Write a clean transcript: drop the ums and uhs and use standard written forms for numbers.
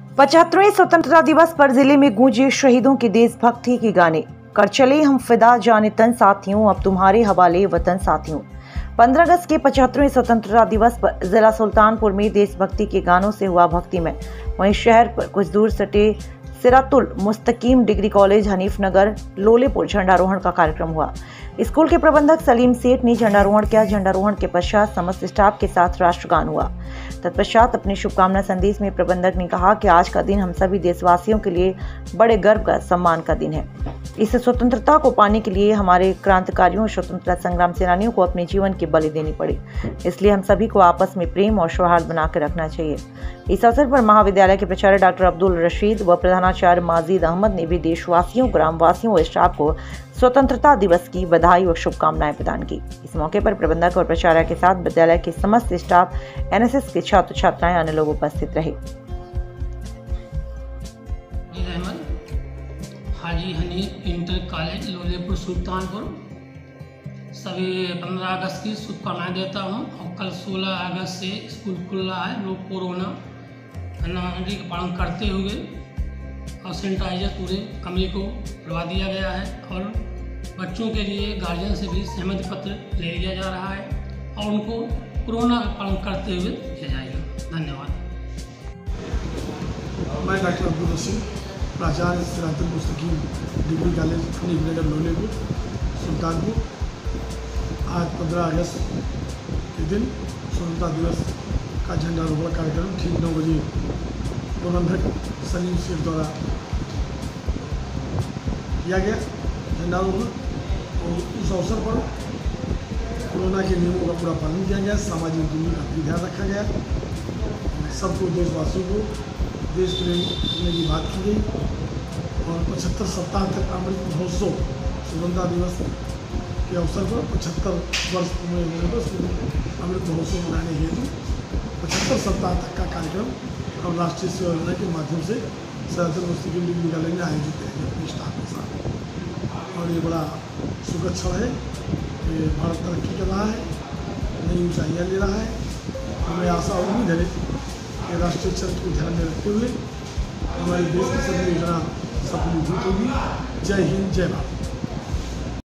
75वें स्वतंत्रता दिवस पर जिले में गूंजे शहीदों की देशभक्ति के गाने। कर चले हम फिदा जाने तन साथियों, अब तुम्हारे हवाले वतन साथियों। 15 अगस्त के 75वें स्वतंत्रता दिवस पर जिला सुल्तानपुर में देशभक्ति के गानों से हुआ भक्तिमय। वहीं शहर पर कुछ दूर सटे सिरातुल मुस्तकीम डिग्री कॉलेज हनीफ नगर लोलेपुर झंडारोहण का कार्यक्रम हुआ। स्कूल के प्रबंधक सलीम सेठ ने झंडारोहण किया। झंडारोहण के पश्चात समस्त स्टाफ के साथ राष्ट्रगान हुआ। तत्पश्चात अपने शुभकामना संदेश में प्रबंधक ने कहा कि आज का दिन हम सभी देशवासियों के लिए बड़े गर्व का सम्मान का दिन है। इस स्वतंत्रता को पाने के लिए हमारे क्रांतिकारियों और स्वतंत्रता संग्राम सेनानियों को अपने जीवन की बलि देनी पड़ी, इसलिए हम सभी को आपस में प्रेम और सौहार्द बनाकर रखना चाहिए। इस अवसर पर महाविद्यालय के प्राचार्य डॉक्टर अब्दुल रशीद व प्रधानाचार्य माजिद अहमद ने भी देशवासियों, ग्रामवासियों और स्टाफ को स्वतंत्रता दिवस की बधाई और शुभकामनाएं प्रदान की। इस मौके पर प्रबंधक और प्राचार्य के साथ विद्यालय के समस्त स्टाफ, एनएसएस के छात्र छात्राएं, अन्य लोग उपस्थित रहे। हाजी हनीफ इंटर कॉलेज लोलेपुर सुल्तानपुर सभी 15 अगस्त की शुभकामनाएं देता हूं। और कल 16 अगस्त से स्कूल खुल रहा है। लोग कोरोना नियमावली का पालन करते हुए और सैनिटाइजर पूरे कमरे को करवा दिया गया है और बच्चों के लिए गार्जियन से भी सहमति पत्र ले लिया जा रहा है और उनको कोरोना का पालन करते हुए किया जाएगा। धन्यवाद। मैं डॉक्टर अब्दुल रशीद, प्राचार्य सिरातुल मुस्तकीम डिग्री कॉलेज हनीफ नगर लोलेपुर सुल्तानपुर। आज 15 अगस्त के दिन स्वतंत्रता दिवस का झंडारोहण कार्यक्रम ठीक 9 बजे प्रबंधक सलीम सेठ द्वारा किया गया झंडारोहण। और उस अवसर पर कोरोना के नियमों का पूरा पालन किया गया, सामाजिक दूरी का भी ध्यान रखा गया। सबको, देशवासियों को देश प्रेम करने की बात की गई और 75 सप्ताह तक अमृत महोत्सव स्वतंत्रता दिवस के अवसर पर 75 वर्ष पूरे होने पर अमृत महोत्सव मनाने हेतु 75 सप्ताह तक का कार्यक्रम और राष्ट्रीय सेवा योजना के माध्यम से सिरातुल मुस्तकीम डिग्री कॉलेज में आयोजित किया गया अपने स्टाफ के साथ। और ये बड़ा सुखद क्षण है कि भारत तरक्की कर रहा है, नई ऊंचाइयाँ ले रहा है। हमें आशा और उम्मीद है कि राष्ट्रीय चरित्र को ध्यान में रखते हुए हमारे देश की सभी योजना सफलीभूत होगी। जय हिंद, जय भारत।